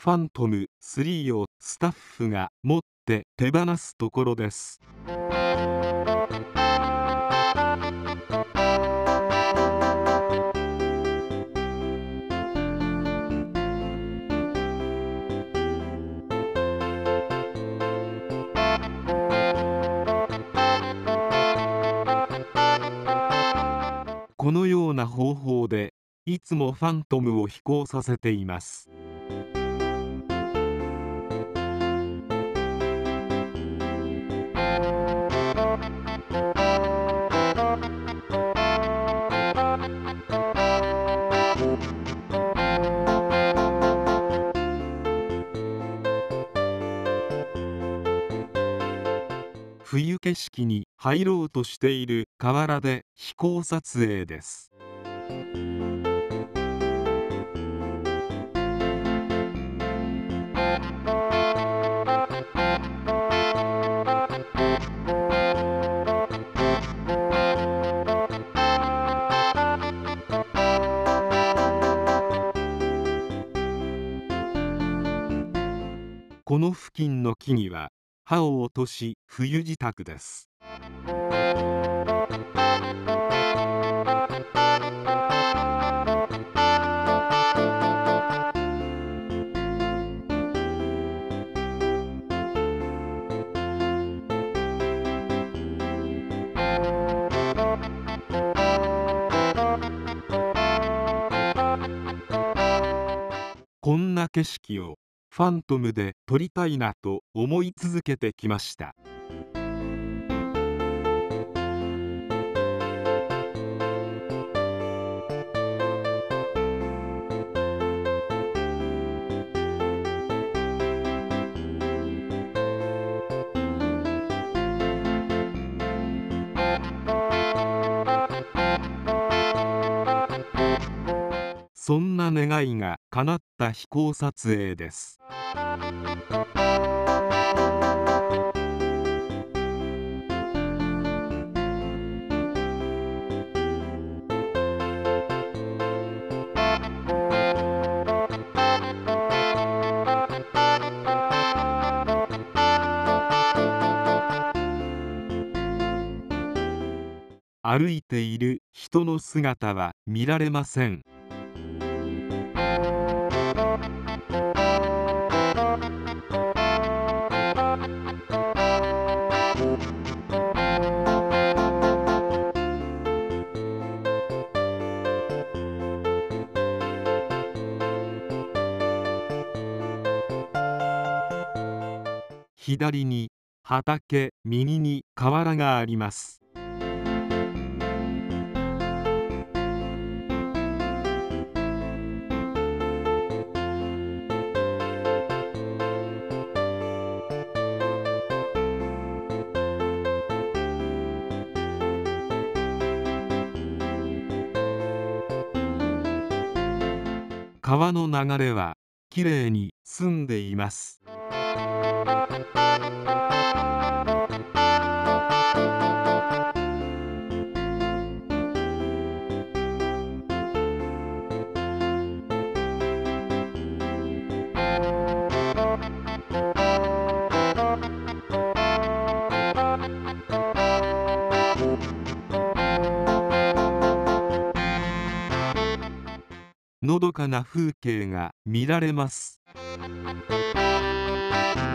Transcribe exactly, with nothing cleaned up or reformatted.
ファントムスリーをスタッフが持って手放すところです。このような方法でいつもファントムを飛行させています。冬景色に入ろうとしている河原で飛行撮影です。この付近の木々は葉を落とし冬支度です。こんな景色をファントムで撮りたいなと思い続けてきました。そんな願いが叶った飛行撮影です。歩いている人の姿は見られません。左に畑、右に河原があります。川の流れはきれいに澄んでいます。のどかな風景が見られます。